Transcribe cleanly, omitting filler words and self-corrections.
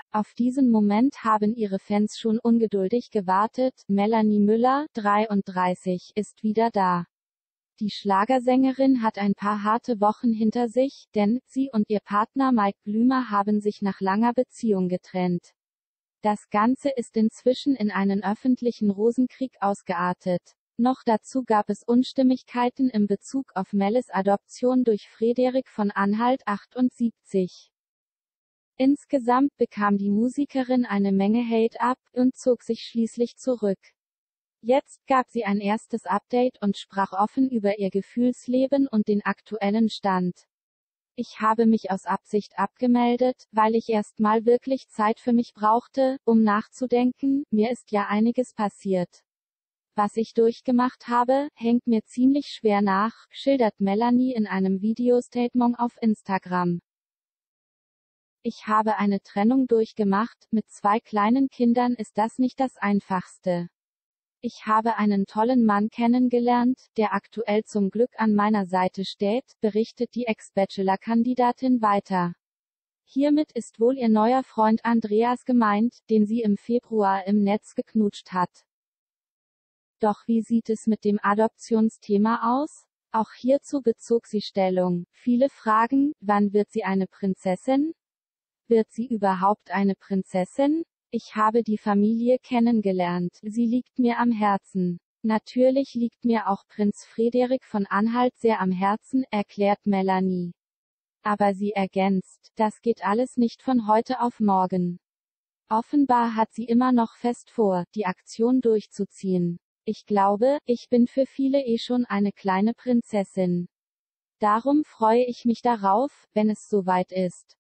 Auf diesen Moment haben ihre Fans schon ungeduldig gewartet. Melanie Müller, 33, ist wieder da. Die Schlagersängerin hat ein paar harte Wochen hinter sich, denn sie und ihr Partner Mike Blümer haben sich nach langer Beziehung getrennt. Das Ganze ist inzwischen in einen öffentlichen Rosenkrieg ausgeartet. Noch dazu gab es Unstimmigkeiten in Bezug auf Melles Adoption durch Frederik von Anhalt, 78. Insgesamt bekam die Musikerin eine Menge Hate ab und zog sich schließlich zurück. Jetzt gab sie ein erstes Update und sprach offen über ihr Gefühlsleben und den aktuellen Stand. Ich habe mich aus Absicht abgemeldet, weil ich erst mal wirklich Zeit für mich brauchte, um nachzudenken. Mir ist ja einiges passiert. Was ich durchgemacht habe, hängt mir ziemlich schwer nach, schildert Melanie in einem Videostatement auf Instagram. Ich habe eine Trennung durchgemacht, mit 2 kleinen Kindern ist das nicht das Einfachste. Ich habe einen tollen Mann kennengelernt, der aktuell zum Glück an meiner Seite steht, berichtet die Ex-Bachelor-Kandidatin weiter. Hiermit ist wohl ihr neuer Freund Andreas gemeint, den sie im Februar im Netz geknutscht hat. Doch wie sieht es mit dem Adoptionsthema aus? Auch hierzu bezog sie Stellung. Viele fragen, wann wird sie eine Prinzessin? Wird sie überhaupt eine Prinzessin? Ich habe die Familie kennengelernt, sie liegt mir am Herzen. Natürlich liegt mir auch Prinz Frederik von Anhalt sehr am Herzen, erklärt Melanie. Aber sie ergänzt, das geht alles nicht von heute auf morgen. Offenbar hat sie immer noch fest vor, die Aktion durchzuziehen. Ich glaube, ich bin für viele schon eine kleine Prinzessin. Darum freue ich mich darauf, wenn es soweit ist.